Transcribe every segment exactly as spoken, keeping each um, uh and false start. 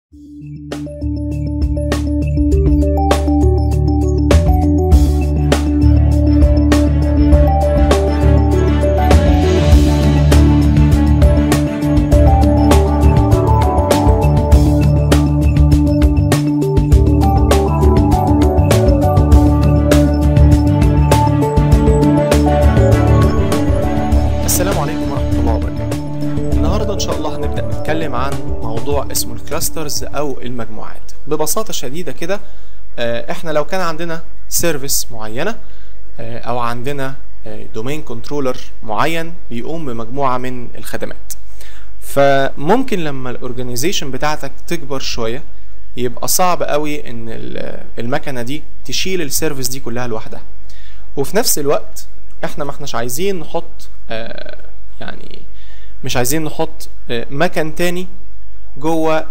نتكلم عن موضوع اسمه الكلاسترز او المجموعات. ببساطة شديدة كده، احنا لو كان عندنا سيرفيس معينة او عندنا دومين كنترولر معين بيقوم بمجموعة من الخدمات، فممكن لما الاورجانيزيشن بتاعتك تكبر شوية يبقى صعب قوي ان المكنة دي تشيل السيرفيس دي كلها لوحدها. وفي نفس الوقت احنا ما احناش عايزين نحط يعني مش عايزين نحط مكان تاني جوه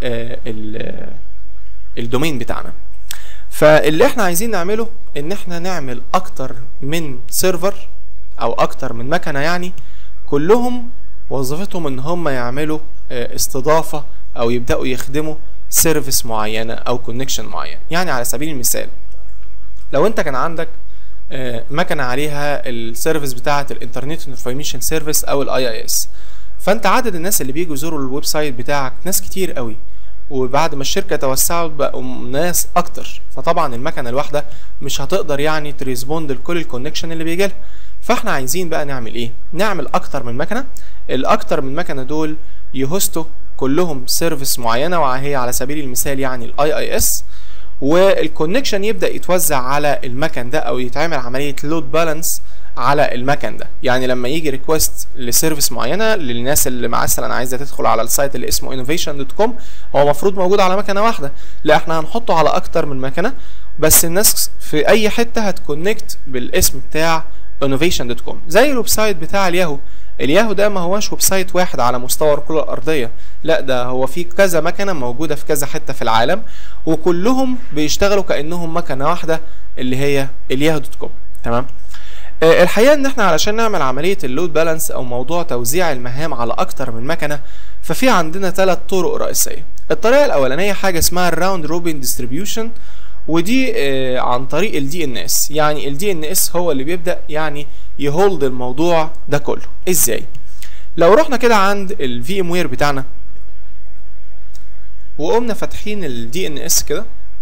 الدومين بتاعنا. فاللي احنا عايزين نعمله ان احنا نعمل اكتر من سيرفر او اكتر من مكنة، يعني كلهم وظيفتهم ان هم يعملوا استضافة او يبدأوا يخدموا سيرفيس معينة او كونكشن معين. يعني على سبيل المثال لو انت كان عندك مكنة عليها السيرفيس بتاعة الانترنت انفورميشن سيرفيس او الاي اي اس، فانت عدد الناس اللي بيجوا يزوروا الويب سايت بتاعك ناس كتير قوي، وبعد ما الشركه توسعت بقوا ناس اكتر، فطبعا المكنه الواحده مش هتقدر يعني تريسبوند لكل الكونكشن اللي بيجي لها. فاحنا عايزين بقى نعمل ايه؟ نعمل اكتر من مكنه، الاكتر من مكنه دول يهوستوا كلهم سيرفيس معينه، وهي على سبيل المثال يعني الاي اي اس، والكونكشن يبدا يتوزع على المكن ده او يتعمل عمليه لود بالانس على المكن ده. يعني لما يجي ريكوست لسيرفيس معينه للناس اللي مثلا عايزه تدخل على السايت اللي اسمه انوفيشن دوت كوم، هو المفروض موجود على مكنه واحده، لا احنا هنحطه على اكتر من مكنه، بس الناس في اي حته هتكونكت بالاسم بتاع انوفيشن دوت كوم. زي الويب سايت بتاع الياهو، الياهو ده ما هوش ويب سايت واحد على مستوى الكره الارضيه، لا ده هو في كذا مكنه موجوده في كذا حته في العالم، وكلهم بيشتغلوا كانهم مكنه واحده اللي هي الياهو دوت كوم. تمام. الحقيقه ان احنا علشان نعمل عمليه اللود بالانس او موضوع توزيع المهام على اكتر من مكنه، ففي عندنا ثلاث طرق رئيسيه. الطريقه الاولانيه حاجه اسمها الراوند روبن ديستريبيوشن، ودي عن طريق الدي ان اس. يعني الدي ان اس هو اللي بيبدا يعني يهولد الموضوع ده كله. ازاي؟ لو رحنا كده عند الفي ام وير بتاعنا وقمنا فاتحين الدي ان اس كده،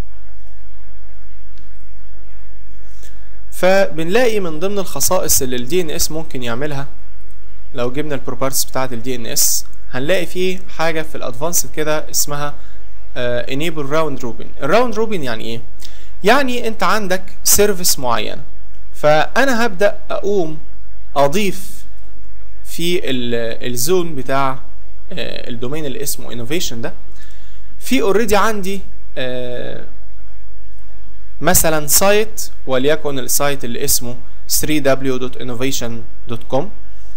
فبنلاقي من ضمن الخصائص اللي الدي ان اس ممكن يعملها، لو جبنا البروبرتيز بتاعه الدي ان اس هنلاقي فيه حاجه في الادفانسد كده اسمها انيبل راوند روبن. الراوند روبن يعني ايه؟ يعني انت عندك سيرفيس معينه، فانا هبدا اقوم اضيف في الزون بتاع الدومين اللي اسمه انوفيشن ده، في اوريدي عندي مثلا سايت، وليكن السايت اللي اسمه ثري دبليو دوت انوفيشن دوت كوم.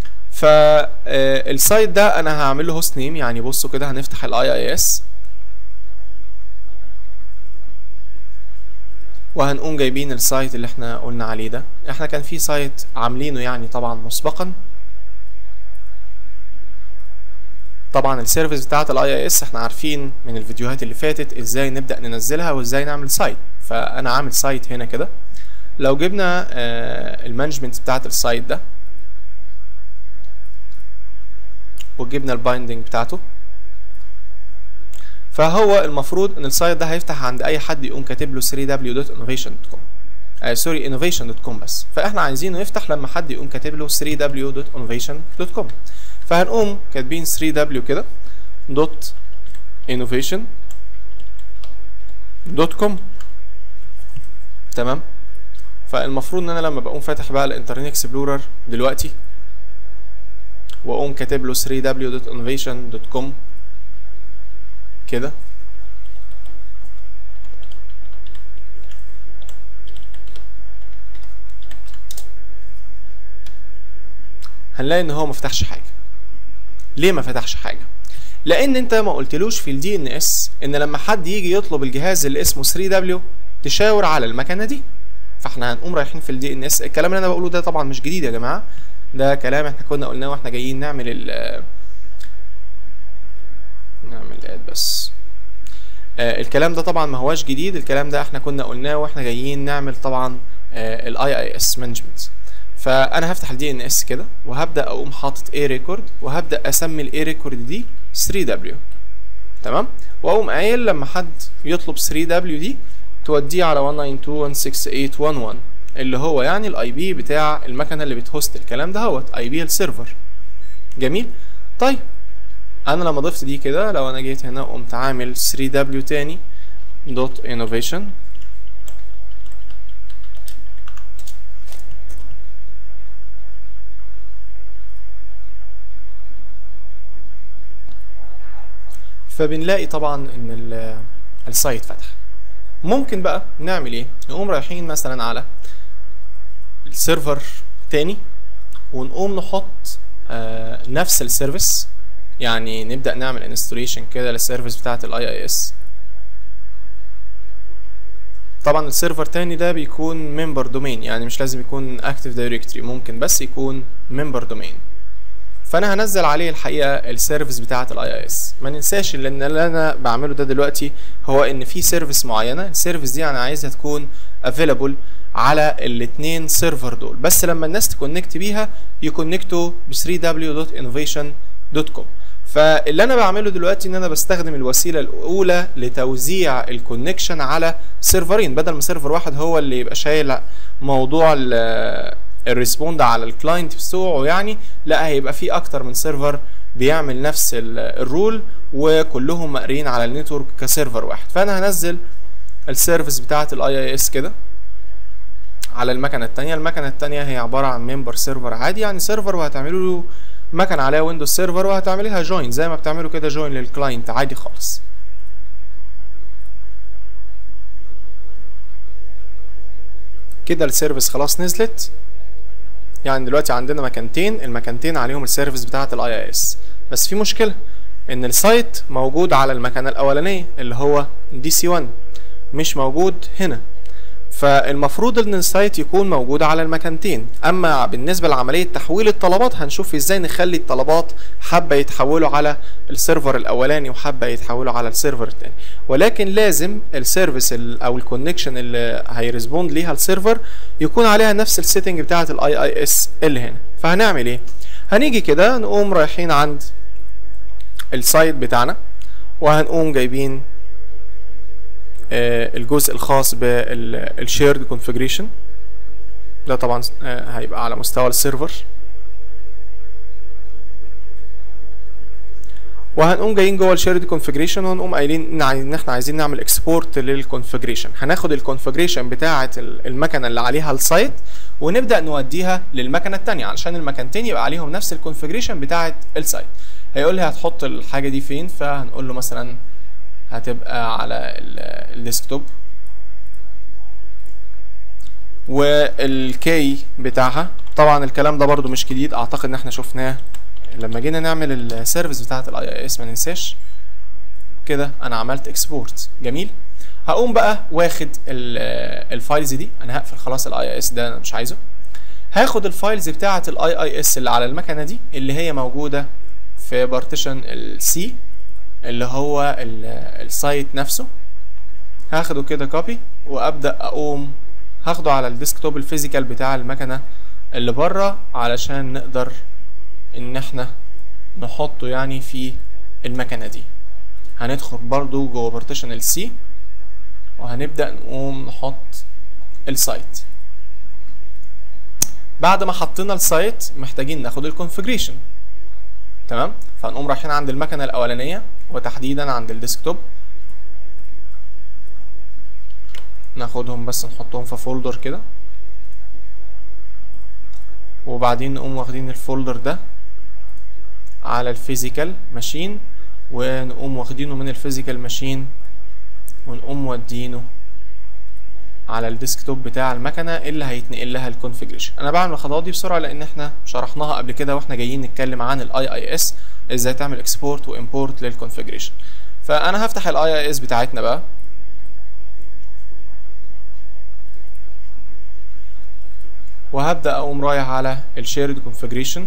فالسايت ده انا هعمل له هوست نيم. يعني بصوا كده هنفتح الاي اي اس وهنقوم جايبين السايت اللي احنا قلنا عليه ده. احنا كان في سايت عاملينه يعني طبعا مسبقا. طبعا السيرفيس بتاعت الاي اي اس احنا عارفين من الفيديوهات اللي فاتت ازاي نبدا ننزلها وازاي نعمل سايت. فانا عامل سايت هنا كده. لو جبنا آه المانجمنت بتاعت السايت ده وجبنا البايندنج بتاعته، فهو المفروض ان السايت ده هيفتح عند اي حد يقوم كاتب له ثري دبليو دوت انوفيشن دوت كوم، آه سوري انوفيشن دوت كوم بس. فاحنا عايزينه يفتح لما حد يقوم كاتب له ثري دبليو دوت انوفيشن دوت كوم، فهنقوم كاتبين ثري دبليو كده دوت انوفيشن دوت كوم. تمام. فالمفروض ان انا لما بقوم فاتح بقى الانترنت اكسبلورر دلوقتي واقوم كاتب له ثري دبليو دوت انوفيشن دوت كوم كده، هنلاقي ان هو ما فتحش حاجه. ليه ما فتحش حاجه؟ لان انت ما قلتلوش في الدي ان اس ان لما حد يجي يطلب الجهاز اللي اسمه ثري دبليو تشاور على المكنه دي. فاحنا هنقوم رايحين في الدي ان اس. الكلام اللي انا بقوله ده طبعا مش جديد يا جماعه، ده كلام احنا كنا قلناه واحنا جايين نعمل ال نعمل اد بس آه الكلام ده طبعا ما هواش جديد، الكلام ده احنا كنا قلناه واحنا جايين نعمل طبعا الاي اي اس مانجمنت. فانا هفتح الدي ان اس كده وهبدا اقوم حاطط اي ريكورد، وهبدا اسمي الاي ريكورد دي ثري دبليو. تمام، واقوم قايل لما حد يطلب ثري دبليو دي توديه على ون ناين تو ون سكس ايت ون ون اللي هو يعني الاي بي بتاع المكنه اللي بتهوست الكلام ده، هوت اي بي السيرفر. جميل. طيب انا لما ضفت دي كده، لو انا جيت هنا وقمت عامل ثري دبليو تاني دوت انوفيشن، فبنلاقي طبعا ان السايت فتح. ممكن بقى نعمل ايه؟ نقوم رايحين مثلا على السيرفر تاني ونقوم نحط آه نفس السيرفيس، يعني نبدأ نعمل انستوليشن كده للسيرفيس بتاعت الاي اي اس. طبعا السيرفر تاني ده بيكون ممبر دومين، يعني مش لازم يكون اكتيف دايركتوري، ممكن بس يكون ممبر دومين. فانا هنزل عليه الحقيقه السيرفيس بتاعه الاي اي اس. ما ننساش ان اللي انا بعمله ده دلوقتي هو ان في سيرفيس معينه، السيرفيس دي انا عايزها تكون افيلابل على الاثنين سيرفر دول، بس لما الناس تكونكت بيها يكونكتوا ب ثري دبليو دوت انوفيشن دوت كوم. فاللي انا بعمله دلوقتي ان انا بستخدم الوسيله الاولى لتوزيع الكونكشن على سيرفرين، بدل ما سيرفر واحد هو اللي يبقى شايل موضوع الريسبوند على الكلاينت بتوعه، يعني لا، هيبقى في اكتر من سيرفر بيعمل نفس الرول وكلهم مقرين على النتورك كسيرفر واحد. فانا هنزل السيرفيس بتاعه الاي اي اس كده على المكنه الثانيه. المكنه الثانيه هي عباره عن ممبر سيرفر عادي، يعني سيرفر وهتعملوا له مكنه عليها ويندوز سيرفر وهتعملها جوين زي ما بتعملوا كده جوين للكلاينت عادي خالص. كده السيرفيس خلاص نزلت، يعني دلوقتي عندنا مكانتين، المكانتين عليهم السيرفيس بتاعه الاي اي اس، بس في مشكله ان السايت موجود على المكنه الاولانيه اللي هو دي سي ون، مش موجود هنا. فالمفروض ان السايت يكون موجود على المكانتين. اما بالنسبه لعمليه تحويل الطلبات هنشوف ازاي نخلي الطلبات حبه يتحولوا على السيرفر الاولاني وحبه يتحولوا على السيرفر الثاني، ولكن لازم السيرفيس او الكونكشن اللي هيرسبوند ليها السيرفر يكون عليها نفس السيتنج بتاعه الاي اي اس اللي هنا. فهنعمل ايه؟ هنيجي كده نقوم رايحين عند السايت بتاعنا وهنقوم جايبين الجزء الخاص بالشيرد كونفيجريشن ده، طبعا هيبقى على مستوى السيرفر، وهنقوم جايين جوه الشيرد كونفيجريشن وهنقوم قايلين ان احنا عايزين نعمل اكسبورت للكونفيجريشن. هناخد الكونفيجريشن بتاعه المكنه اللي عليها السايت ونبدا نوديها للمكنه الثانيه علشان المكانتين يبقى عليهم نفس الكونفيجريشن بتاعه السايت. هيقول لي هتحط الحاجه دي فين، فهنقول له مثلا هتبقى على الديسكتوب، والكي بتاعها طبعا الكلام ده برضو مش جديد، اعتقد ان احنا شفناه لما جينا نعمل السيرفيس بتاعه الاي اي اس. ما ننساش كده انا عملت اكسبورت. جميل. هقوم بقى واخد الفايلز دي، انا هقفل خلاص الاي اي اس ده انا مش عايزه. هاخد الفايلز بتاعه الاي اي اس اللي على المكنه دي اللي هي موجوده في بارتيشن السي اللي هو السايت نفسه، هاخده كده كوبي وابدا اقوم هاخده على الديسكتوب الفيزيكال بتاع المكنه اللي بره علشان نقدر ان احنا نحطه يعني في المكنه دي. هندخل برضو جوه بارتيشن السي وهنبدا نقوم نحط السايت. بعد ما حطينا السايت محتاجين ناخد الكونفيجريشن. تمام، فهنقوم رايحين عند المكنه الاولانيه وتحديدا عند الديسكتوب، ناخدهم بس نحطهم في فولدر كده، وبعدين نقوم واخدين الفولدر ده على الفيزيكال ماشين ونقوم واخدينه من الفيزيكال ماشين ونقوم مودينه على الديسكتوب بتاع المكنه اللي هيتنقل لها الكونفيجريشن. انا بعمل الخطوات دي بسرعه لان احنا شرحناها قبل كده واحنا جايين نتكلم عن الاي اي اس، ازاي تعمل اكسبورت وامبورت للكونفيجريشن. فانا هفتح الاي اي اس بتاعتنا بقى، وهبدا اقوم رايح على الشيرد كونفيجريشن.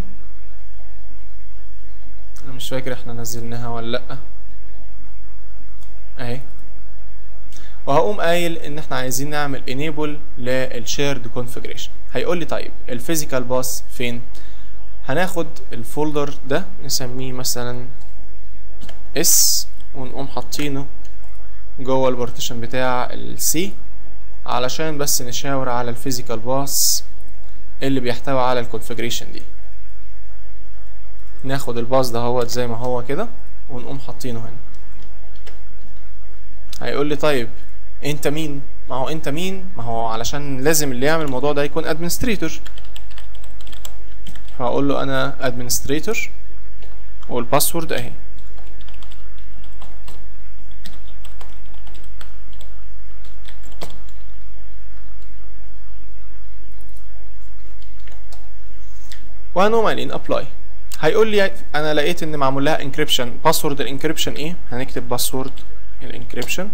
انا مش فاكر احنا نزلناها ولا لا، اهي وهقوم قايل ان احنا عايزين نعمل enable للشيرد configuration. هيقول لي طيب الفيزيكال باس فين؟ هناخد الفولدر ده نسميه مثلا اس ونقوم حاطينه جوه البارتيشن بتاع السي علشان بس نشاور على الفيزيكال باس اللي بيحتوي على الكونفيجريشن دي. ناخد الباص ده هو زي ما هو كده ونقوم حاطينه هنا. هيقول لي طيب انت مين؟ ما هو انت مين؟ ما هو علشان لازم اللي يعمل الموضوع ده يكون ادمنستريتور. فهقول له انا ادمنستريتور والباسورد اهي. وهنقوم قايلين ابلاي. هيقول لي انا لقيت ان معمول لها انكريبشن. باسورد الانكريبشن ايه؟ هنكتب باسورد الانكريبشن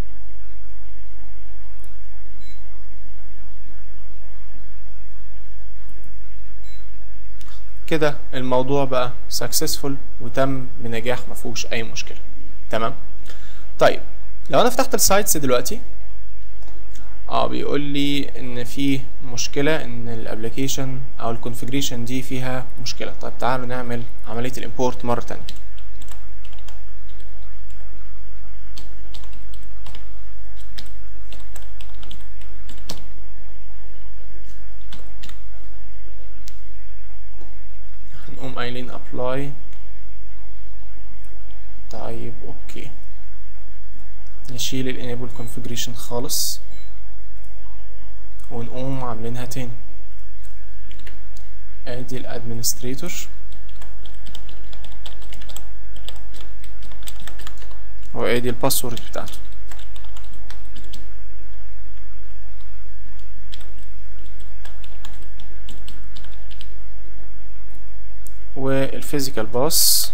كده. الموضوع بقى سكسسفول وتم بنجاح، مفيهوش اي مشكله. تمام. طيب لو انا فتحت السايتس دلوقتي اه بيقول لي ان في مشكله، ان الابلكيشن او الكونفيجريشن دي فيها مشكله. طيب تعالوا نعمل عمليه الامبورت مره تانية. هنقوم قايلين ابلاي. طيب اوكي، نشيل الانيبل كونفيجريشن خالص ونقوم عاملينها تاني. ادي الادمنستريتور وادي الباسورد بتاعته. والفيزيكال باس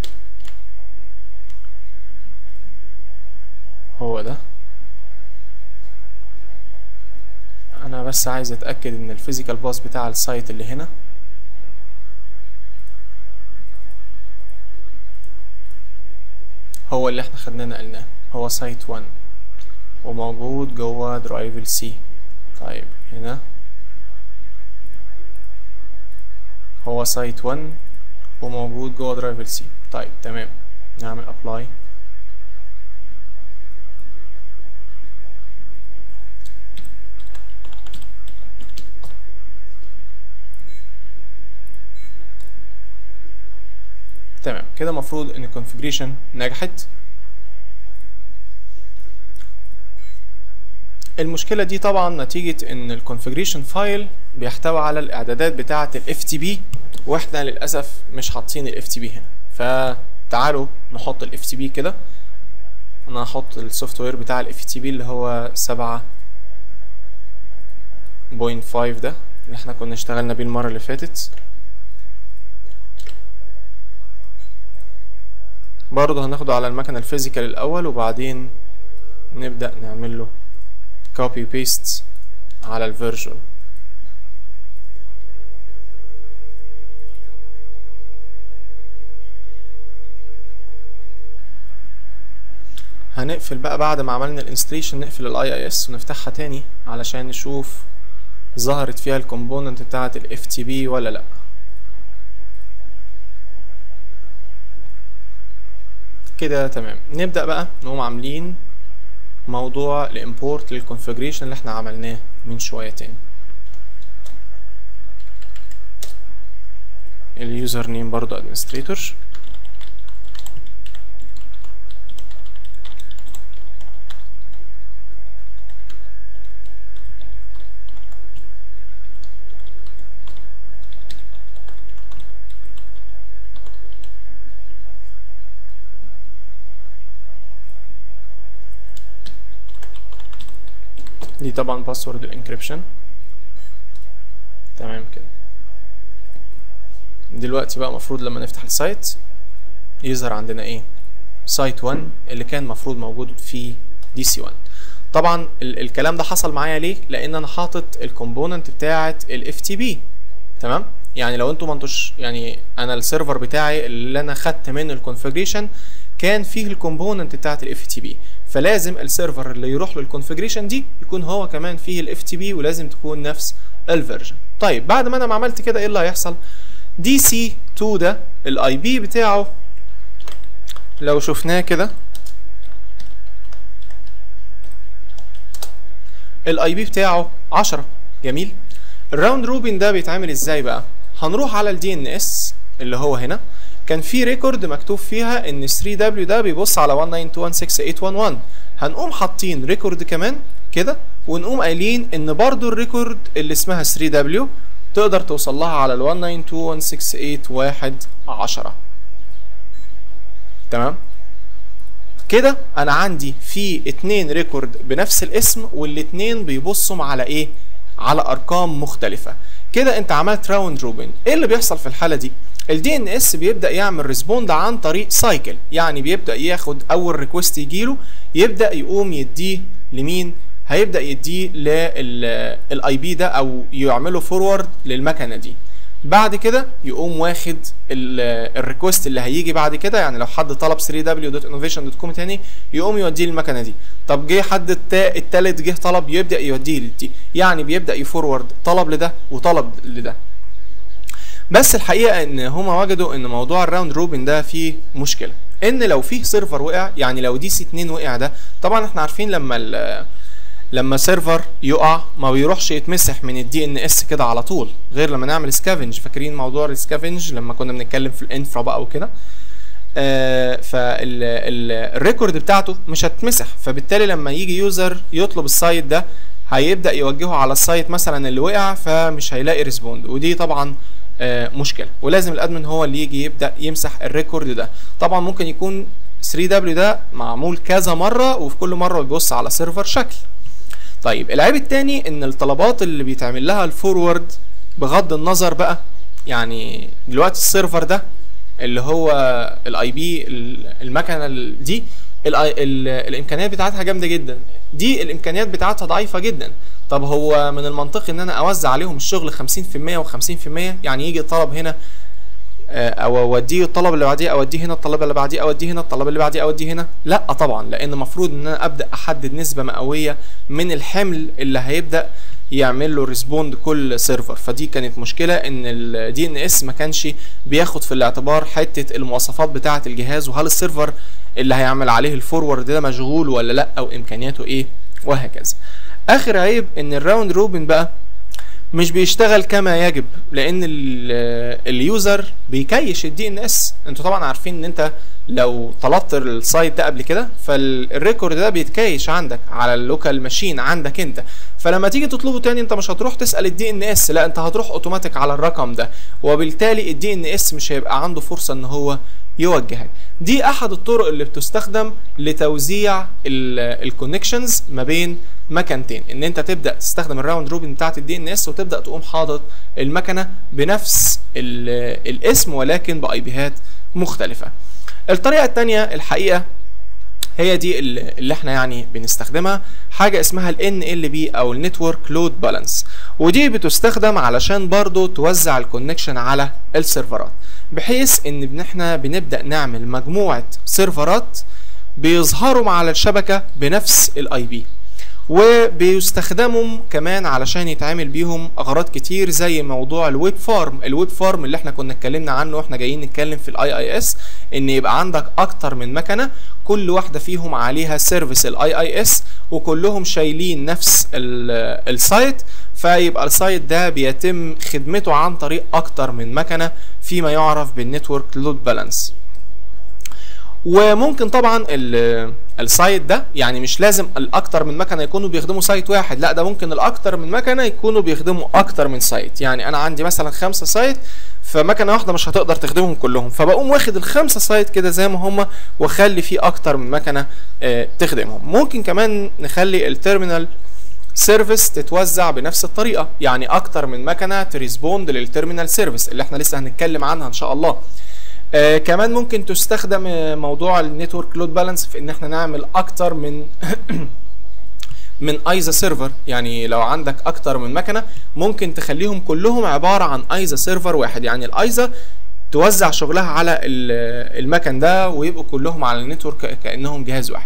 هو ده. انا بس عايز اتاكد ان الفيزيكال باس بتاع السايت اللي هنا هو اللي احنا خدناه نقلناه، هو سايت واحد وموجود جوه درايف السي. طيب هنا هو سايت واحد وموجود جوه درايف السي. طيب تمام، نعمل ابلاي. تمام كده. المفروض ان الكونفيجريشن نجحت. المشكله دي طبعا نتيجه ان الكونفيجريشن فايل بيحتوي على الاعدادات بتاعه الاف تي بي، واحنا للاسف مش حاطين الاف تي بي هنا. فتعالوا نحط الاف تي بي كده. انا هحط السوفت وير بتاع الاف تي بي اللي هو سبعة بوينت خمسة ده اللي احنا كنا اشتغلنا بيه المره اللي فاتت. برضه هناخده على المكنه الفيزيكال الاول وبعدين نبدا نعمل له كوبي بيست على الفيرجن. هنقفل بقى بعد ما عملنا الانستليشن، نقفل الاي اي اس ونفتحها تاني علشان نشوف ظهرت فيها الكومبوننت بتاعه الاف تي بي ولا لا. كده تمام. نبدأ بقى نقوم عاملين موضوع الامبورت للكونفيجريشن اللي احنا عملناه من شوية تاني. اليوزر نيم برضو ادمنستريتور. دي طبعا باسورد الانكريبشن. تمام كده. دلوقتي بقى المفروض لما نفتح السايت يظهر عندنا ايه؟ سايت واحد اللي كان المفروض موجود في دي سي واحد. طبعا ال الكلام ده حصل معايا ليه؟ لان انا حاطط الكومبوننت بتاعه الاف تي بي. تمام؟ يعني لو انتوا ما انتوش، يعني انا السيرفر بتاعي اللي انا خدت منه الكونفيجريشن كان فيه الكومبوننت بتاعه الاف تي بي، فلازم السيرفر اللي يروح له الكونفيجريشن دي يكون هو كمان فيه الاف تي بي، ولازم تكون نفس الفيرجن. طيب بعد ما انا ما عملت كده ايه اللي هيحصل؟ دي سي اتنين ده الاي بي بتاعه لو شفناه كده، الاي بي بتاعه عشرة. جميل. الراوند روبن ده بيتعمل ازاي بقى؟ هنروح على الدي ان اس اللي هو هنا، كان في ريكورد مكتوب فيها ان ثري دبليو ده بيبص على واحد تسعة اتنين واحد ستة ثمانية واحد واحد، هنقوم حاطين ريكورد كمان كده، ونقوم قايلين ان برضو الريكورد اللي اسمها ثري دبليو تقدر توصل لها على ال واحد تسعة اتنين واحد ستة ثمانية واحد عشرة. تمام كده انا عندي في اتنين ريكورد بنفس الاسم، والاتنين بيبصوا على ايه؟ على ارقام مختلفه. كده انت عملت راوند روبن. ايه اللي بيحصل في الحاله دي؟ الدي ان اس بيبدا يعمل ريسبوند عن طريق سايكل، يعني بيبدا ياخد اول ريكوست يجيله يبدا يقوم يديه لمين؟ هيبدا يديه للاي بي ده او يعمله فورورد للمكنه دي. بعد كده يقوم واخد الريكوست اللي هيجي بعد كده، يعني لو حد طلب ثري دبليو دوت انوفيشن دوت كوم تاني يقوم يوديه للمكنه دي. طب جه حد التالت جه طلب يبدا يوديه لدي، يعني بيبدا يفورورد طلب لده وطلب لده. بس الحقيقه ان هما وجدوا ان موضوع الراوند روبن ده فيه مشكله، ان لو فيه سيرفر وقع، يعني لو دي سي اتنين وقع ده، طبعا احنا عارفين لما لما سيرفر يقع ما بيروحش يتمسح من الدي ان اس كده على طول، غير لما نعمل سكافنج. فاكرين موضوع السكافنج لما كنا بنتكلم في الانفرا بقى وكده؟ آه فالريكورد بتاعته مش هتمسح، فبالتالي لما يجي يوزر يطلب السايت ده هيبدا يوجهه على السايت مثلا اللي وقع، فمش هيلاقي ريسبوند، ودي طبعا آه مشكله، ولازم الادمن هو اللي يجي يبدا يمسح الريكورد ده. طبعا ممكن يكون ثري دبليو ده معمول كذا مره، وفي كل مره بيبص على سيرفر شكل. طيب العيب التاني ان الطلبات اللي بيتعمل لها الفورورد بغض النظر بقى، يعني دلوقتي السيرفر ده اللي هو الاي بي المكنه دي ال ال الامكانيات بتاعتها جامده جدا، دي الامكانيات بتاعتها ضعيفه جدا. طب هو من المنطقي ان انا اوزع عليهم الشغل خمسين في المية وخمسين في المية، يعني يجي الطلب هنا او اوديه الطلب اللي بعديه، اوديه هنا الطلب اللي بعديه، اوديه هنا الطلب اللي بعديه، اوديه هنا؟ لا طبعا، لان المفروض ان انا ابدا احدد نسبه مئويه من الحمل اللي هيبدا يعمل له ريسبوند كل سيرفر. فدي كانت مشكله ان الدي ان اس ما كانش بياخد في الاعتبار حته المواصفات بتاعه الجهاز، وهل السيرفر اللي هيعمل عليه الفورورد ده مشغول ولا لا، او امكانياته ايه، وهكذا. اخر عيب ان الراوند روبن بقى مش بيشتغل كما يجب، لان اليوزر بيكيش الدي ان اس. انتوا طبعا عارفين ان انت لو طلبت السايت ده قبل كده فالريكورد ده بيتكيش عندك على اللوكال ماشين عندك انت، فلما تيجي تطلبه تاني انت مش هتروح تسال الدي ان اس، لا انت هتروح اوتوماتيك على الرقم ده، وبالتالي الدي ان اس مش هيبقى عنده فرصه ان هو يوجهك. دي احد الطرق اللي بتستخدم لتوزيع الكونكشنز ما بين مكنتين، ان انت تبدا تستخدم الراوند روبن بتاعت الدي ان اس وتبدا تقوم حاطط المكنه بنفس الاسم ولكن باي بيهات مختلفه. الطريقه الثانيه الحقيقه هي دي اللي احنا يعني بنستخدمها، حاجه اسمها ال إن إل بي او النتورك لود بالانس، ودي بتستخدم علشان برضو توزع الكونكشن على السيرفرات، بحيث ان احنا بنبدا نعمل مجموعه سيرفرات بيظهروا على الشبكه بنفس الاي بي، وبيستخدموا كمان علشان يتعمل بيهم اغراض كتير زي موضوع الويب فارم. الويب فارم اللي احنا كنا اتكلمنا عنه واحنا جايين نتكلم في الاي اي اس، ان يبقى عندك اكتر من مكنه كل واحده فيهم عليها سيرفيس الاي اي اس، وكلهم شايلين نفس السايت، فيبقى السايت ده بيتم خدمته عن طريق اكتر من مكنه فيما يعرف بالنتورك لود بالانس. وممكن طبعا السايت ده يعني مش لازم الاكتر من مكنه يكونوا بيخدموا سايت واحد، لا ده ممكن الاكتر من مكنه يكونوا بيخدموا اكتر من سايت. يعني انا عندي مثلا خمسه سايت، فمكنه واحده مش هتقدر تخدمهم كلهم، فبقوم واخد الخمسه سايت كده زي ما هم واخلي فيه اكتر من مكنه آه تخدمهم. ممكن كمان نخلي التيرمينال سيرفيس تتوزع بنفس الطريقه، يعني اكتر من مكنه تريسبوند للتيرمينال سيرفيس اللي احنا لسه هنتكلم عنها ان شاء الله. آه كمان ممكن تستخدم موضوع النتورك لود بالانس في ان احنا نعمل اكتر من من ايزا سيرفر، يعني لو عندك اكتر من مكنه ممكن تخليهم كلهم عباره عن ايزا سيرفر واحد، يعني الايزا توزع شغلها على المكن ده ويبقوا كلهم على النتورك كانهم جهاز واحد.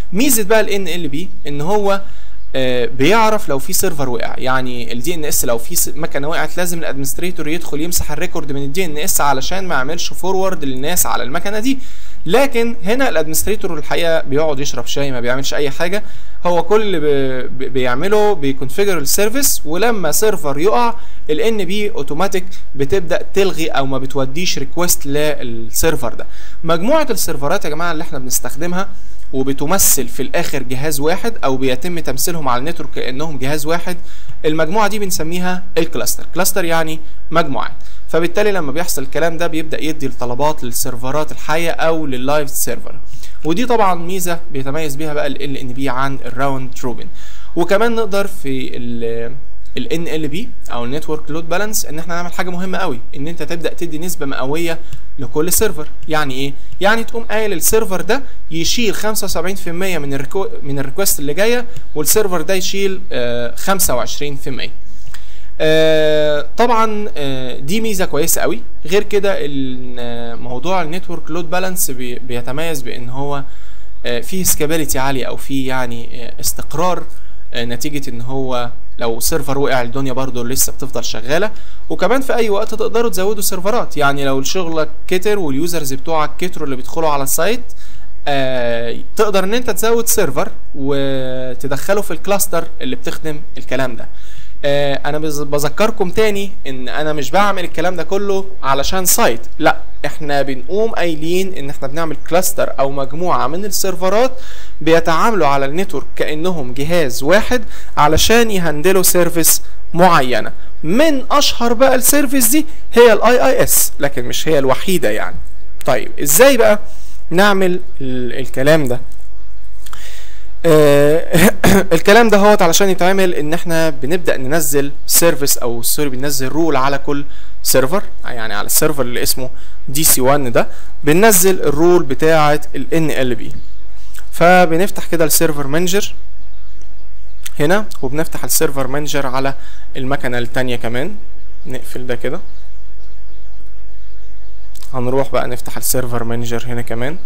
ميزه بقى ال إن إل بي ان هو آه بيعرف لو في سيرفر وقع. يعني الدي ان اس لو في مكنه وقعت لازم الادمنستريتور يدخل يمسح الريكورد من الدي ان اس علشان ما يعملش فورورد للناس على المكنه دي. لكن هنا الادمنستريتور الحقيقه بيقعد يشرب شاي، ما بيعملش اي حاجه. هو كل اللي بي بيعمله بيكونفيجر السيرفيس، ولما سيرفر يقع ال إن بي اوتوماتيك بتبدا تلغي او ما بتوديش ريكوست للسيرفر ده. مجموعه السيرفرات يا جماعه اللي احنا بنستخدمها وبتمثل في الاخر جهاز واحد او بيتم تمثيلهم على النتورك كانهم جهاز واحد، المجموعه دي بنسميها الكلاستر. كلاستر يعني مجموعات. فبالتالي لما بيحصل الكلام ده بيبدا يدي الطلبات للسيرفرات الحيه او لللايف سيرفر، ودي طبعا ميزه بيتميز بيها بقى ال إل إن بي عن الراوند روبن. وكمان نقدر في ال إن إل بي او النتورك لود بالانس ان احنا نعمل حاجه مهمه قوي، ان انت تبدا تدي نسبه مئويه لكل سيرفر. يعني ايه؟ يعني تقوم قايل السيرفر ده يشيل خمسة وسبعين في المية من الريكو من الريكوست اللي جايه، والسيرفر ده يشيل آه خمسة وعشرين في المية. آه طبعا آه دي ميزه كويسه قوي. غير كده موضوع النتورك لود بالانس بي بيتميز بان هو آه فيه سكابيليتي عاليه، او فيه يعني آه استقرار، آه نتيجه ان هو لو سيرفر وقع الدنيا برضو لسه بتفضل شغاله. وكمان في اي وقت تقدروا تزودوا سيرفرات. يعني لو شغلك كتر واليوزرز بتوعك كتروا اللي بيدخلوا على السايت، آه تقدر ان انت تزود سيرفر وتدخله في الكلاستر اللي بتخدم الكلام ده. آه انا بذكركم تاني ان انا مش بعمل الكلام ده كله علشان سايت، لا، احنا بنقوم قايلين ان احنا بنعمل كلاستر او مجموعه من السيرفرات بيتعاملوا على النتورك كانهم جهاز واحد علشان يهندلوا سيرفيس معينه. من اشهر بقى السيرفيس دي هي الاي اي اس، لكن مش هي الوحيده يعني. طيب ازاي بقى نعمل الكلام ده؟ آه الكلام ده هو علشان يتعمل ان احنا بنبدا ننزل سيرفيس او سوري بننزل رول على كل سيرفر. يعني على السيرفر اللي اسمه دي سي واحد ده بننزل الرول بتاعه ال إن إل بي. فبنفتح كده السيرفر مانجر هنا، وبنفتح السيرفر مانجر على المكنه الثانيه كمان. نقفل ده كده، هنروح بقى نفتح السيرفر مانجر هنا كمان.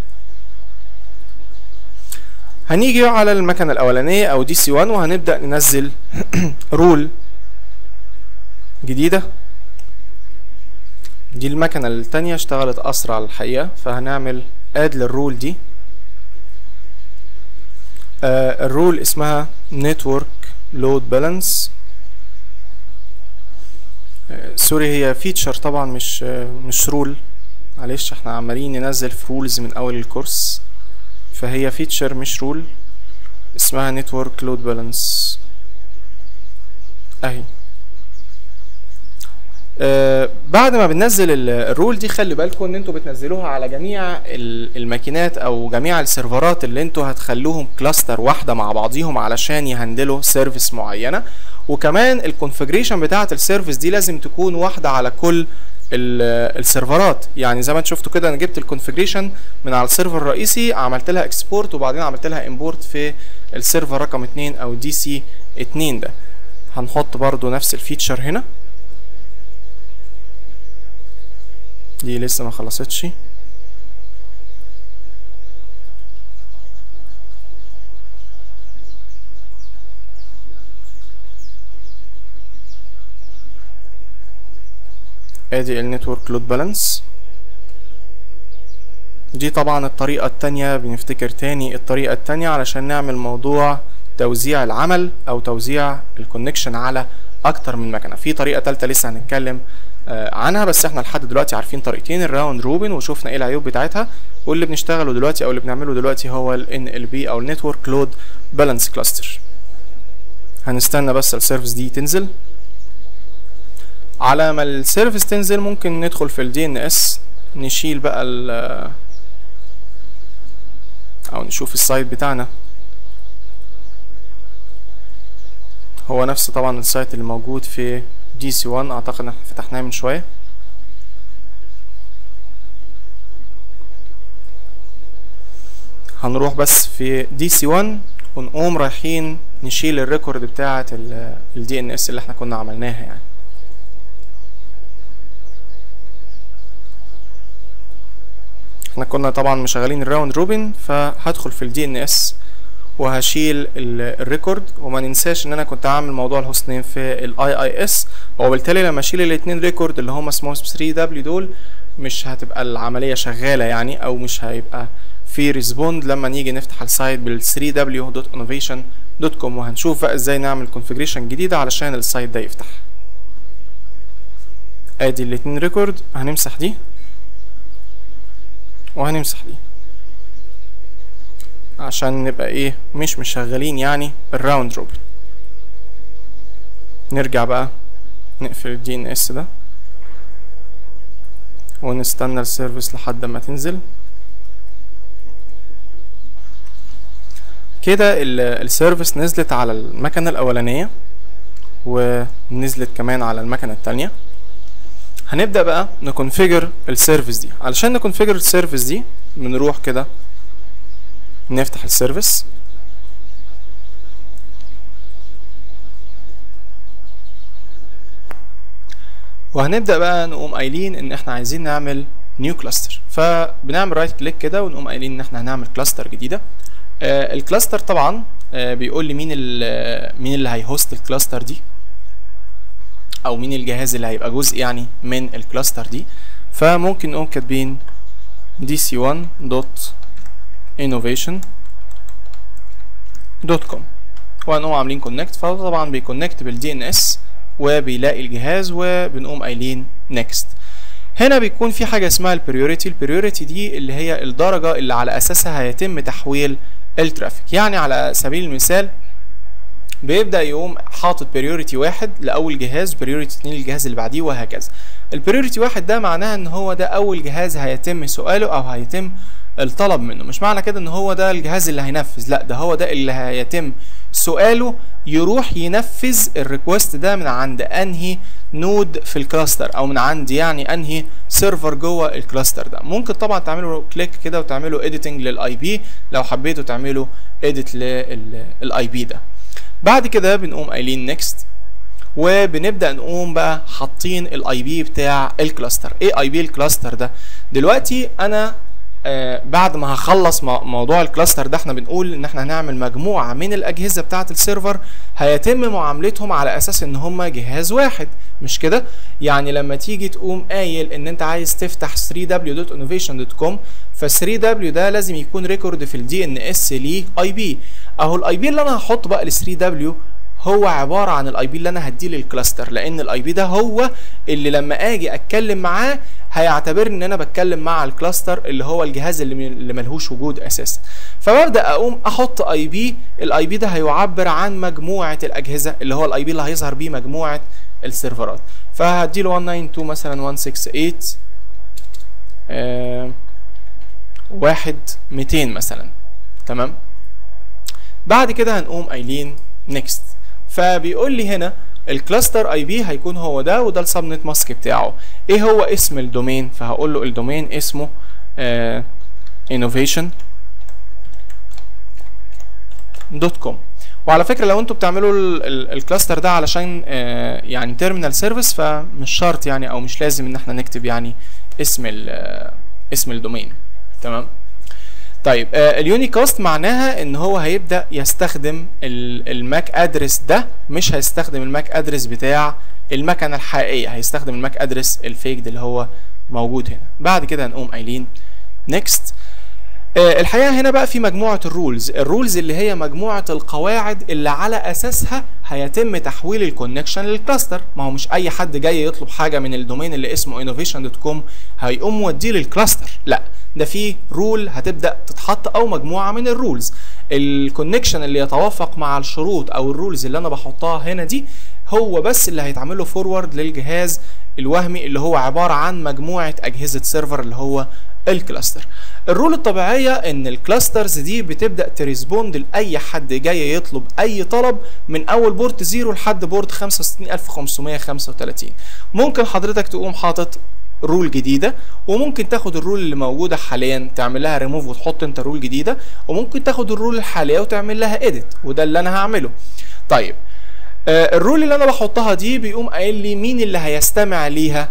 هنيجي على المكنه الاولانيه او دي سي واحد وهنبدا ننزل رول جديده. دي المكنه الثانيه اشتغلت اسرع الحقيقه، فهنعمل اد للرول دي. آه الرول اسمها نتورك لود بالانس. آه سوري، هي فيتشر طبعا مش آه مش رول، معلش احنا عمالين ننزل في رولز من اول الكورس، فهي فيتشر مش رول، اسمها نتورك لود بالانس اهي. آه بعد ما بننزل الرول دي خلي بالكم ان انتوا بتنزلوها على جميع الماكينات او جميع السيرفرات اللي انتوا هتخلوهم كلاستر واحده مع بعضيهم علشان يهندلوا سيرفيس معينه. وكمان الكونفيجريشن بتاعه السيرفيس دي لازم تكون واحده على كل السيرفرات. يعني زي ما انتم شفتوا كده انا جبت الكونفيجريشن من على السيرفر الرئيسي، عملت لها اكسبورت وبعدين عملت لها امبورت في السيرفر رقم اتنين او دي سي اتنين ده. هنحط برضو نفس الفيتشر هنا، دي لسه ما خلصتش. ادي النتورك لود بالانس. دي طبعا الطريقة التانية، بنفتكر تاني الطريقة التانية علشان نعمل موضوع توزيع العمل او توزيع الكونكشن على اكتر من مكنة. في طريقة تالتة لسه هنتكلم عنها، بس احنا لحد دلوقتي عارفين طريقتين، الراوند روبن وشوفنا ايه العيوب بتاعتها، واللي بنشتغله دلوقتي او اللي بنعمله دلوقتي هو ال إن إل بي او النتورك لود بالانس كلاستر. هنستنى بس السيرفيس دي تنزل. على ما السيرفيس تنزل ممكن ندخل في ال دي إن إس نشيل بقى ال او نشوف السايت بتاعنا. هو نفس طبعا السايت اللي موجود في دي سي واحد، اعتقد ان احنا فتحناه من شويه. هنروح بس في دي سي واحد ونقوم رايحين نشيل الريكورد بتاعه ال دي إن إس اللي احنا كنا عملناها. يعني احنا كنا طبعا مشغلين الراوند روبن، فهدخل في الدي ان اس وهشيل الريكورد، وما ننساش ان انا كنت عامل موضوع الهوست نيم في الاي اي اس، وبالتالي لما اشيل الاثنين ريكورد اللي هم اسمهم ثري دبليو دول مش هتبقى العمليه شغاله يعني، او مش هيبقى في ريسبوند لما نيجي نفتح السايت بال ثري دبليو دوت انوفيشن دوت كوم. وهنشوف بقى ازاي نعمل كونفيجريشن جديده علشان السايت ده يفتح. ادي الاثنين ريكورد، هنمسح دي وهنمسح دي عشان نبقى ايه مش مشغلين يعني الراوند روبن. نرجع بقى نقفل الدي ان اس ده ونستنى السيرفيس لحد ما تنزل كده. السيرفيس نزلت على المكنه الاولانيه ونزلت كمان على المكنه التانية. هنبدا بقى نكونفيجر السيرفيس دي. علشان نكونفيجر السيرفيس دي بنروح كده نفتح السيرفيس وهنبدا بقى نقوم قايلين ان احنا عايزين نعمل نيو كلاستر، فبنعمل رايت كليك كده ونقوم قايلين ان احنا هنعمل كلاستر جديده. آه الكلاستر طبعا آه بيقول لي مين مين اللي هيهوست الكلاستر دي، او مين الجهاز اللي هيبقى جزء يعني من الكلاستر دي. فممكن نقوم كاتبين دي سي ون دوت انوفيشن دوت كوم وهنقوم عاملين كونكت. فطبعا بيكونكت بالدي ان اس وبيلاقي الجهاز وبنقوم قايلين نيكست. هنا بيكون في حاجه اسمها البريوريتي. البريوريتي دي اللي هي الدرجه اللي على اساسها هيتم تحويل الترافيك. يعني على سبيل المثال بيبدا يقوم حاطط بريوريتي واحد لاول جهاز، بريوريتي اتنين للجهاز اللي بعديه وهكذا. البريوريتي واحد ده معناها ان هو ده اول جهاز هيتم سؤاله او هيتم الطلب منه. مش معنى كده ان هو ده الجهاز اللي هينفذ، لا، ده هو ده اللي هيتم سؤاله يروح ينفذ الريكوست ده من عند انهي نود في الكلاستر، او من عند يعني انهي سيرفر جوه الكلاستر ده. ممكن طبعا تعملوا كليك كده وتعملوا اديتنج للاي بي لو حبيتوا تعملوا اديت للاي بي ده. بعد كده بنقوم قايلين نيكست وبنبدا نقوم بقى حاطين الاي بي بتاع الكلاستر. ايه اي بي الكلاستر ده؟ دلوقتي انا آه بعد ما هخلص موضوع الكلاستر ده احنا بنقول ان احنا هنعمل مجموعه من الاجهزه بتاعه السيرفر هيتم معاملتهم على اساس ان هم جهاز واحد، مش كده؟ يعني لما تيجي تقوم قايل ان انت عايز تفتح ثري دبليو دوت انوفيشن دوت كوم، ف ثري دبليو ده لازم يكون ريكورد في الدي ان اس ليه اي بي. اهو الاي بي اللي انا هحطه بقى ل ثري دبليو هو عباره عن الاي بي اللي انا هديه للكلاستر، لان الاي بي ده هو اللي لما اجي اتكلم معاه هيعتبر ان انا بتكلم مع الكلاستر اللي هو الجهاز اللي اللي ملهوش وجود اساسا. فببدا اقوم احط اي بي، الاي بي ده هيعبر عن مجموعه الاجهزه اللي هو الاي بي اللي هيظهر بيه مجموعه السيرفرات. فهديله واحد تسعة اتنين مثلا واحد ستة تمانية آه واحد ميتين مثلا، تمام. بعد كده هنقوم قايلين نيكست. فبيقول لي هنا الكلاستر اي بي هيكون هو ده، وده السبنت ماسك بتاعه. ايه هو اسم الدومين؟ فهقول له الدومين اسمه آه innovation دوت كوم. وعلى فكره لو انتوا بتعملوا الكلاستر ده علشان آه يعني تيرمينال سيرفيس فمش شرط يعني، او مش لازم ان احنا نكتب يعني اسم اسم الدومين، تمام. طيب آه اليونيكاست معناها ان هو هيبدا يستخدم الماك ادرس ده، مش هيستخدم الماك ادرس بتاع المكنه الحقيقيه، هيستخدم الماك ادرس الفيك اللي هو موجود هنا. بعد كده هنقوم قايلين نيكست. آه الحقيقه هنا بقى في مجموعه الرولز، الرولز اللي هي مجموعه القواعد اللي على اساسها هيتم تحويل الكونكشن للكلاستر. ما هو مش اي حد جاي يطلب حاجه من الدومين اللي اسمه innovation دوت كوم هيقوم موديه للكلاستر، لا، ده في رول هتبدا تتحط او مجموعه من الرولز. الكونكشن اللي يتوافق مع الشروط او الرولز اللي انا بحطها هنا دي هو بس اللي هيتعمل له فورورد للجهاز الوهمي اللي هو عباره عن مجموعه اجهزه سيرفر اللي هو الكلاستر. الرول الطبيعيه ان الكلاسترز دي بتبدا تريسبوند لاي حد جاي يطلب اي طلب من اول بورت زيرو لحد بورت خمسة وستين ألف وخمسمية وخمسة وتلاتين. ممكن حضرتك تقوم حاطط رول جديده، وممكن تاخد الرول اللي موجوده حاليا تعمل لها ريموف وتحط انت رول جديده، وممكن تاخد الرول الحاليه وتعمل لها اديت، وده اللي انا هعمله. طيب آه الرول اللي انا بحطها دي بيقوم قايل لي مين اللي هيستمع ليها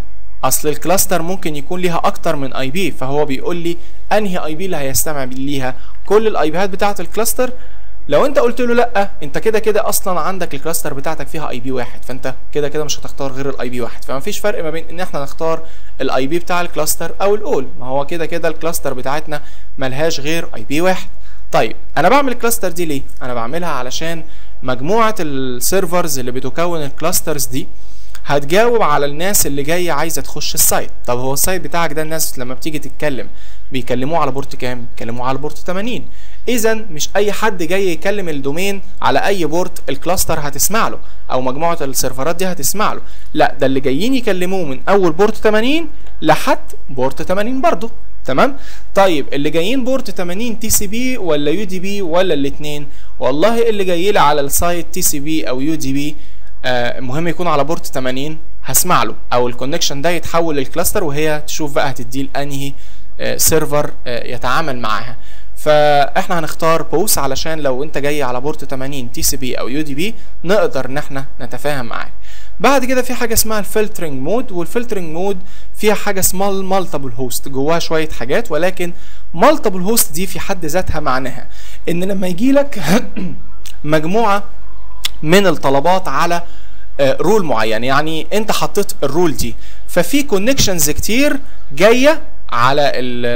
اصل الكلاستر ممكن يكون ليها اكتر من اي بي، فهو بيقول لي انهي اي بي اللي هيستمع ليها، كل الاي بيات بتاعه الكلاستر. لو انت قلت له لا، انت كده كده اصلا عندك الكلاستر بتاعتك فيها اي بي واحد، فانت كده كده مش هتختار غير الاي بي واحد، فما فيش فرق ما بين ان احنا نختار الاي بي بتاع الكلاستر او الاول، ما هو كده كده الكلاستر بتاعتنا ملهاش غير اي بي واحد. طيب انا بعمل الكلاستر دي ليه؟ انا بعملها علشان مجموعه السيرفرز اللي بتكون الكلاسترز دي هتجاوب على الناس اللي جايه عايزه تخش السايت. طب هو السايت بتاعك ده الناس لما بتيجي تتكلم بيكلموه على بورت كام؟ بيكلموه على بورت ثمانين. اذا مش اي حد جاي يكلم الدومين على اي بورت الكلاستر هتسمع له او مجموعه السيرفرات دي هتسمع له، لا ده اللي جايين يكلموه من اول بورت ثمانين لحد بورت ثمانين برضه. تمام؟ طيب اللي جايين بورت ثمانين تي سي بي ولا يو دي بي ولا الاثنين؟ والله اللي جاي لي على السايت تي سي بي او يو دي بي آه مهم يكون على بورت ثمانين هسمع له، او الكونكشن ده يتحول للكلاستر وهي تشوف بقى هتديه لانهي آه سيرفر آه يتعامل معاها. فاحنا هنختار بوس علشان لو انت جاي على بورت ثمانين تي سي بي او يو دي بي نقدر ان احنا نتفاهم معاك. بعد كده في حاجه اسمها الفلترنج مود، والفلترنج مود فيها حاجه اسمها المالتيبل هوست، جواها شويه حاجات، ولكن مالتيبل هوست دي في حد ذاتها معناها ان لما يجي لك مجموعه من الطلبات على رول معين، يعني انت حطيت الرول دي ففي كونكشنز كتير جايه على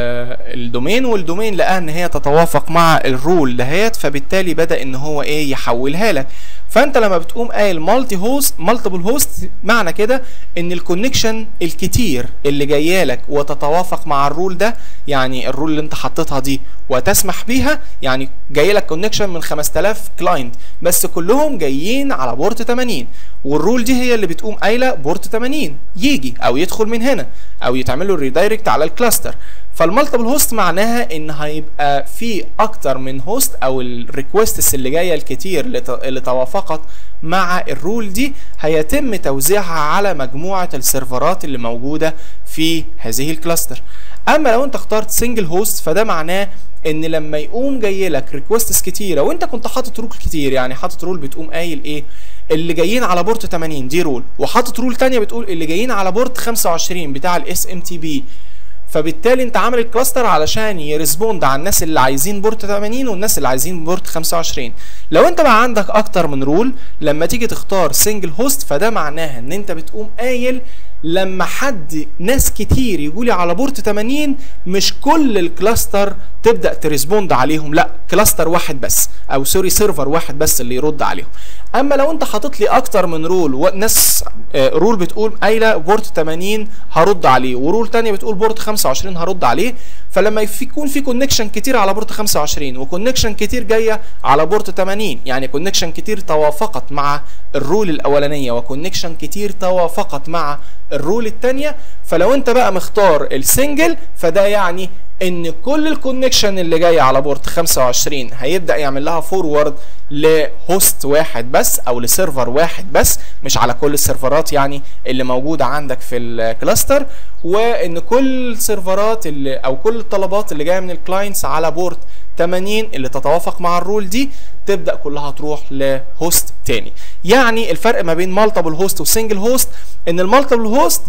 الدومين، والدومين لقى ان هي تتوافق مع الرول دهيت، فبالتالي بدا ان هو ايه يحولها لك. فانت لما بتقوم قايل مالتي هوست مالتيبل هوست معنى كده ان الكونكشن الكتير اللي جايه لك وتتوافق مع الرول ده، يعني الرول اللي انت حطيتها دي وتسمح بيها، يعني جاي لك كونكشن من خمسة آلاف كلاينت بس كلهم جايين على بورت ثمانين، والرول دي هي اللي بتقوم قايله بورت ثمانين يجي او يدخل من هنا او يتعمل له ريدايركت على الكلاستر. فالمالتيبل هوست معناها ان هيبقى في اكتر من هوست، او الريكوستس اللي جايه الكتير اللي توافقت مع الرول دي هيتم توزيعها على مجموعه السيرفرات اللي موجوده في هذه الكلاستر. اما لو انت اخترت سنجل هوست فده معناه ان لما يقوم جاي لك ريكوستس كتيره وانت كنت حاطط رول كتير، يعني حاطط رول بتقوم قايل ايه اللي جايين على بورت ثمانين دي رول، وحاطط رول ثانيه بتقول اللي جايين على بورت خمسة وعشرين بتاع الاس ام تي بي، فبالتالي انت عامل الكلاستر علشان يرسبوند على الناس اللي عايزين بورت ثمانين والناس اللي عايزين بورت خمسة وعشرين. لو انت بقى عندك اكتر من رول لما تيجي تختار سنجل هوست فده معناها ان انت بتقوم قايل لما حد ناس كتير يقولي على بورت ثمانين مش كل الكلاستر تبدا ترسبوند عليهم، لا كلاستر واحد بس او سوري سيرفر واحد بس اللي يرد عليهم. اما لو انت حاطط لي اكتر من رول وناس رول بتقول قايله بورت ثمانين هرد عليه ورول ثانيه بتقول بورت خمسة وعشرين هرد عليه، فلما يكون في كونكشن كتير على بورت خمسة وعشرين وكونكشن كتير جايه على بورت ثمانين، يعني كونكشن كتير توافقت مع الرول الاولانيه وكونكشن كتير توافقت مع الرول الثانيه، فلو انت بقى مختار السنجل فده يعني ان كل الكونكشن اللي جايه على بورت خمسة وعشرين هيبدا يعمل لها فورورد لهوست واحد بس او لسيرفر واحد بس، مش على كل السيرفرات يعني اللي موجوده عندك في الكلاستر، وان كل السيرفرات اللي او كل الطلبات اللي جايه من الكلاينتس على بورت ثمانين اللي تتوافق مع الرول دي تبدا كلها تروح لهوست تاني. يعني الفرق ما بين مالتيبل هوست وسنجل هوست ان المالتيبل هوست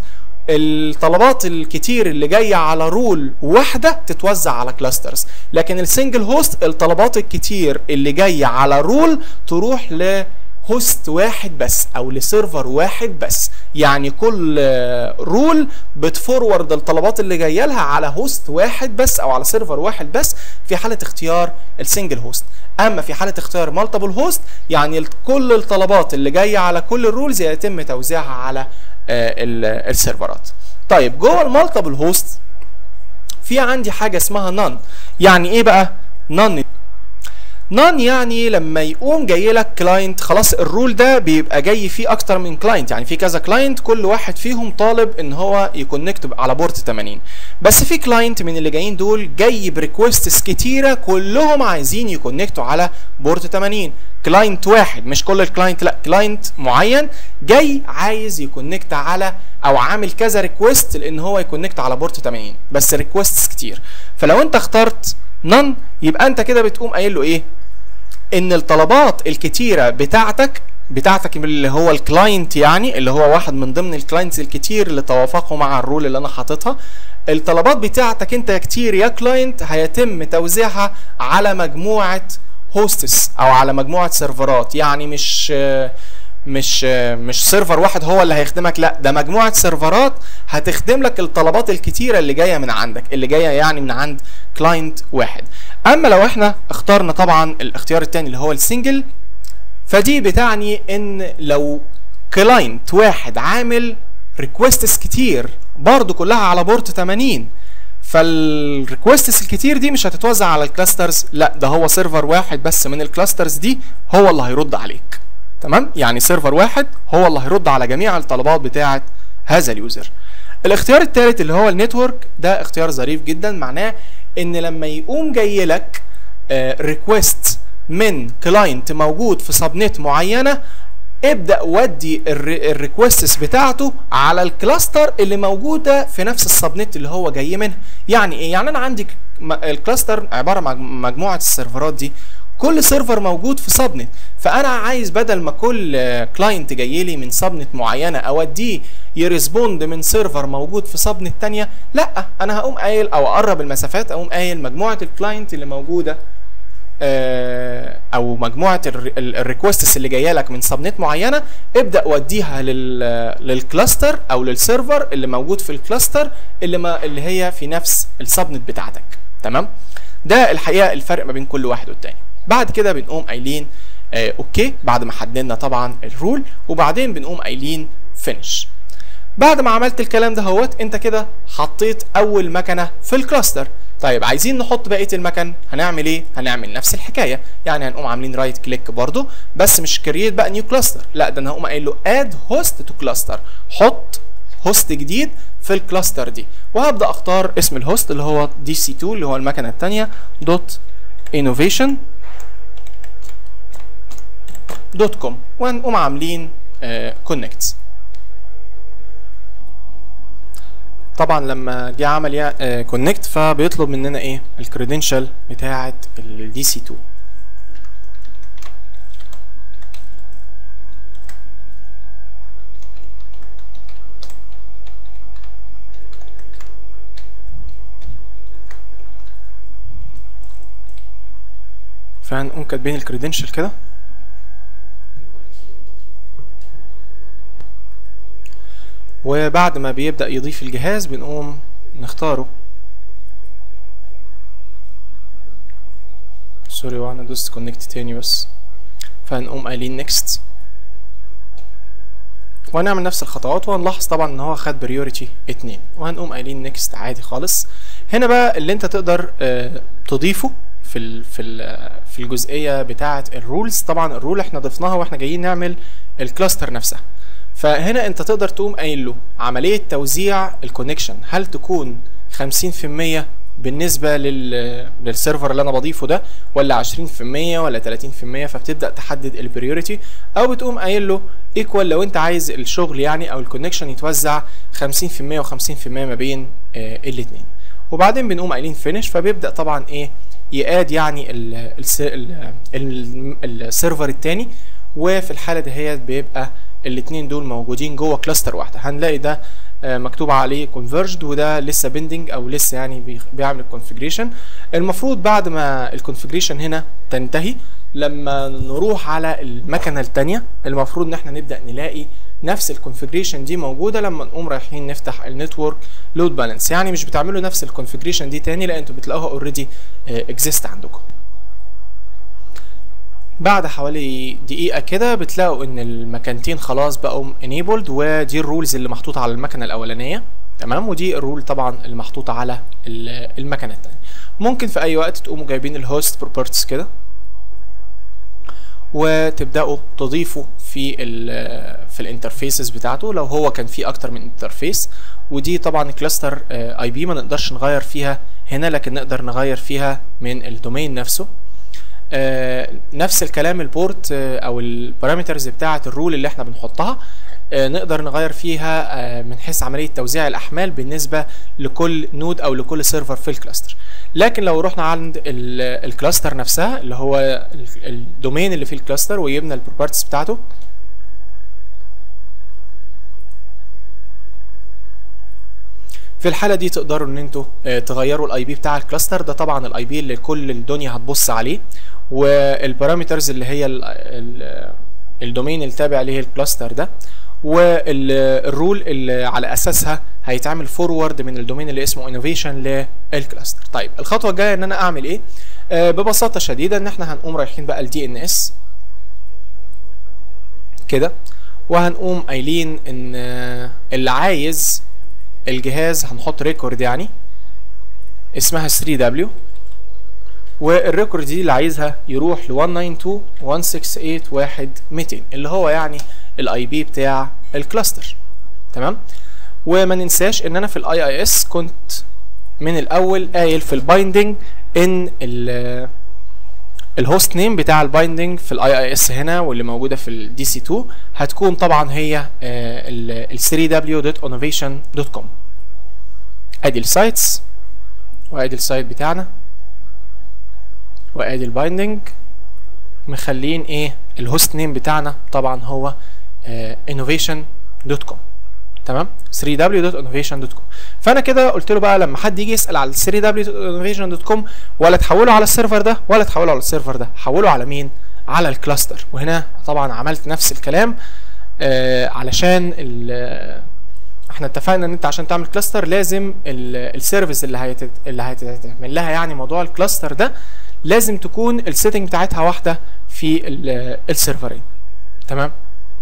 الطلبات الكتير اللي جايه على رول واحده تتوزع على كلاسترز، لكن السنجل هوست الطلبات الكتير اللي جايه على رول تروح لهوست واحد بس او لسيرفر واحد بس، يعني كل رول بتفورورد الطلبات اللي جايه لها على هوست واحد بس او على سيرفر واحد بس في حاله اختيار السنجل هوست. اما في حاله اختيار مالتيبل هوست يعني كل الطلبات اللي جايه على كل الرولز يتم توزيعها على السيرفرات. طيب جوه المالتيبل هوست في عندي حاجه اسمها نون. يعني ايه بقى نون؟ نون يعني لما يقوم جاي لك كلاينت خلاص الرول ده بيبقى جاي فيه اكتر من كلاينت، يعني في كذا كلاينت كل واحد فيهم طالب ان هو يكونكت على بورت ثمانين، بس في كلاينت من اللي جايين دول جاي بريكوستس كتيره كلهم عايزين يكونكتوا على بورت ثمانين. كلاينت واحد مش كل الكلاينت، لا كلاينت معين جاي عايز يكونكت على او عامل كذا ريكوست لان هو يكونكت على بورت ثمانين بس ريكوستس كتير. فلو انت اخترت نون يبقى انت كده بتقوم قايل له ايه؟ ان الطلبات الكتيره بتاعتك بتاعتك اللي هو الكلاينت، يعني اللي هو واحد من ضمن الكلاينتس الكتير اللي توافقوا مع الرول اللي انا حاططها، الطلبات بتاعتك انت كتير يا كلاينت هيتم توزيعها على مجموعه هوستس او على مجموعه سيرفرات. يعني مش مش مش سيرفر واحد هو اللي هيخدمك، لا ده مجموعه سيرفرات هتخدم لك الطلبات الكتيره اللي جايه من عندك، اللي جايه يعني من عند كلاينت واحد. اما لو احنا اخترنا طبعا الاختيار الثاني اللي هو السنجل، فدي بتعني ان لو كلاينت واحد عامل ريكويستس كتير برضو كلها على بورت ثمانين، فالريكويستس الكتير دي مش هتتوزع على الكلاسترز، لا ده هو سيرفر واحد بس من الكلاسترز دي هو اللي هيرد عليك. تمام؟ يعني سيرفر واحد هو اللي هيرد على جميع الطلبات بتاعه هذا اليوزر. الاختيار الثالث اللي هو النتورك، ده اختيار ظريف جدا، معناه ان لما يقوم جاي لك ريكويست من كلاينت موجود في سبنت معينه، ابدا ودي الريكويستس بتاعته على الكلاستر اللي موجوده في نفس السبنت اللي هو جاي منها. يعني ايه؟ يعني انا عندي الكلاستر عباره عن مجموعه السيرفرات دي، كل سيرفر موجود في سبنت، فانا عايز بدل ما كل كلاينت جاي لي من سبنت معينه اوديه يرسبوند من سيرفر موجود في سبنت ثانيه، لا انا هقوم قايل او اقرب المسافات، اقوم قايل مجموعه الكلاينت اللي موجوده او مجموعه الريكوستس اللي جايه لك من سبنت معينه، ابدا وديها للكلاستر او للسيرفر اللي موجود في الكلاستر اللي ما اللي هي في نفس السبنت بتاعتك. تمام؟ ده الحقيقه الفرق ما بين كل واحد والتاني. بعد كده بنقوم قايلين آه اوكي بعد ما حددنا طبعا الرول، وبعدين بنقوم قايلين فينش. بعد ما عملت الكلام ده هوت انت كده حطيت اول مكنه في الكلاستر. طيب عايزين نحط بقيه المكن، هنعمل ايه؟ هنعمل نفس الحكايه، يعني هنقوم عاملين رايت كليك برضو، بس مش كرييت بقى نيو كلاستر، لا ده انا هقوم قايل له اد هوست تو كلاستر، حط هوست جديد في الكلاستر دي، وهبدا اختار اسم الهوست اللي هو دي سي اتنين اللي هو المكنه الثانيه دوت انوفيشن دوت كوم، وهنقوم عاملين كونكت. طبعا لما جه عمل كونكت فبيطلب مننا ايه؟ الكريدنشال بتاعه الدي سي اتنين. فهنقوم كاتبين الكريدنشال كده، وبعد ما بيبدأ يضيف الجهاز بنقوم نختاره. سوري وانا دوست كونكت تاني بس، فهنقوم قايلين نيكست، وهنعمل نفس الخطوات، وهنلاحظ طبعا ان هو خد بريوريتي اتنين، وهنقوم قايلين نيكست عادي خالص. هنا بقى اللي انت تقدر اه تضيفه في ال في ال في الجزئيه بتاعه الرولز. طبعا الرول احنا ضفناها واحنا جايين نعمل الكلاستر نفسها، فهنا انت تقدر تقوم قايل له عمليه توزيع الكونكشن هل تكون خمسين في المية بالنسبه لل للسيرفر اللي انا بضيفه ده، ولا عشرين في المية، ولا تلاتين في المية، فبتبدا تحدد البريوريتي، او بتقوم قايل له ايكوال لو انت عايز الشغل يعني او الكونكشن يتوزع خمسين في المية وخمسين في المية ما بين آه الاثنين. وبعدين بنقوم قايلين فينش، فبيبدا طبعا ايه يقاد يعني ال ال ال السيرفر الثاني، وفي الحاله دهيت بيبقى الاثنين دول موجودين جوه كلاستر واحده. هنلاقي ده مكتوب عليه converged، وده لسه بيندنج او لسه يعني بيعمل الكونفيجريشن. المفروض بعد ما الكونفيجريشن هنا تنتهي، لما نروح على المكنه الثانيه المفروض ان احنا نبدا نلاقي نفس الكونفيجريشن دي موجوده لما نقوم رايحين نفتح النتورك لود بالانس. يعني مش بتعملوا نفس الكونفيجريشن دي تاني، لا انتوا بتلاقوها اوريدي اكزيست عندكم. بعد حوالي دقيقة كده بتلاقوا ان المكانتين خلاص بقوا enabled، ودي الرولز اللي محطوطة على المكنة الأولانية. تمام؟ ودي الرول طبعا اللي محطوطة على المكنة التانية. ممكن في أي وقت تقوموا جايبين الهوست بروبرتيز كده وتبدأوا تضيفوا في ال في الانترفيسز بتاعته لو هو كان في أكتر من انترفيس. ودي طبعا كلاستر اي بي ما نقدرش نغير فيها هنا، لكن نقدر نغير فيها من الدومين نفسه. آه نفس الكلام البورت آه او البارامترز بتاعه الرول اللي احنا بنحطها آه نقدر نغير فيها آه من حيث عمليه توزيع الاحمال بالنسبه لكل نود او لكل سيرفر في الكلاستر. لكن لو رحنا عند الكلاستر نفسها اللي هو الدومين اللي في الكلاستر وجبنا البروبرتيز بتاعته، في الحاله دي تقدروا ان انتوا تغيروا الاي بي بتاع الكلاستر ده. طبعا الاي بي اللي كل الدنيا هتبص عليه، والبارامترز اللي هي ال ال الدومين اللي تابع ليه الكلاستر ده، والرول اللي على اساسها هيتعمل فورورد من الدومين اللي اسمه انوفيشن للكلاستر. طيب الخطوه الجايه ان انا اعمل ايه؟ آه ببساطه شديده ان احنا هنقوم رايحين بقى الدي ان اس كده، وهنقوم قايلين ان آه اللي عايز الجهاز هنحط ريكورد يعني اسمها ثري دبليو، والريكورد دي اللي عايزها يروح ل واحد تسعة اتنين واحد ستة تمانية واحد ميتين اللي هو يعني الاي بي بتاع الكلاستر. تمام. وما ننساش ان انا في الاي اي اس كنت من الاول قايل في البايندنج ان الهوست نيم بتاع البايندنج في الاي اي اس هنا واللي موجوده في الدي سي تو هتكون طبعا هي ال ثري دبليو دوت انوفيشن دوت كوم. ادي السايتس وادي السايت بتاعنا وادي البايندنج، مخلين ايه الهوست نيم بتاعنا طبعا هو انوفيشن دوت كوم. تمام. ثري دبليو دوت انوفيشن دوت كوم. فانا كده قلت له بقى لما حد يجي يسال على ثري دبليو دوت انوفيشن دوت كوم ولا تحوله على السيرفر ده ولا تحوله على السيرفر ده، حوله على مين؟ على الكلاستر. وهنا طبعا عملت نفس الكلام آه علشان احنا اتفقنا ان انت عشان تعمل كلاستر لازم السيرفيس اللي هيتت... اللي هتتعمل لها يعني موضوع الكلاستر ده لازم تكون السيتنج بتاعتها واحده في السيرفرين. تمام.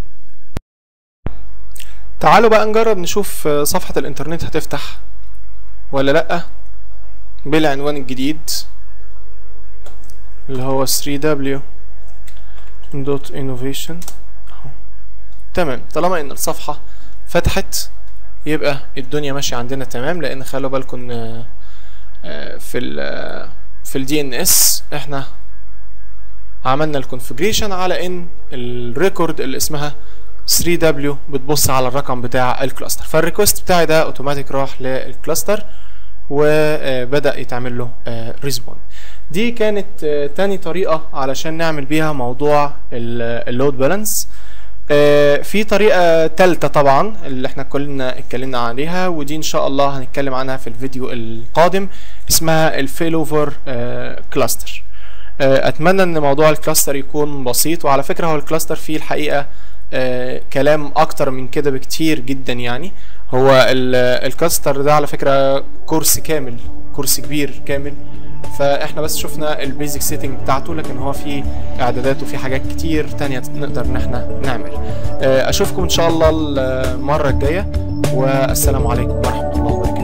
تعالوا بقى نجرب نشوف صفحة الانترنت هتفتح ولا لأ بالعنوان الجديد اللي هو ثري دبليو دوت انوفيشن. تمام. طالما ان الصفحة فتحت يبقى الدنيا ماشية عندنا تمام، لان خلوا بالكم في ال في الدي ان اس احنا عملنا الكونفيجريشن على ان الريكورد اللي اسمها ثري دبليو بتبص على الرقم بتاع الكلاستر، فالريكوست بتاعي ده اوتوماتيك راح للكلاستر وبدأ يتعمل له ريسبوند. دي كانت تاني طريقة علشان نعمل بيها موضوع اللود بالانس. في طريقة تالتة طبعا اللي احنا كلنا اتكلمنا عليها، ودي ان شاء الله هنتكلم عنها في الفيديو القادم، اسمها الفيل اوفر كلاستر. اتمنى ان موضوع الكلاستر يكون بسيط، وعلى فكرة هو الكلاستر فيه الحقيقة آه كلام اكتر من كده بكتير جدا. يعني هو الكلاستر ده على فكرة كورس كامل، كورس كبير كامل، فاحنا بس شفنا البيزك سيتنج بتاعته، لكن هو فيه اعدادات وفيه حاجات كتير تانية نقدر ان احنا نعمل. آه اشوفكم ان شاء الله المرة الجاية، والسلام عليكم ورحمة الله وبركاته.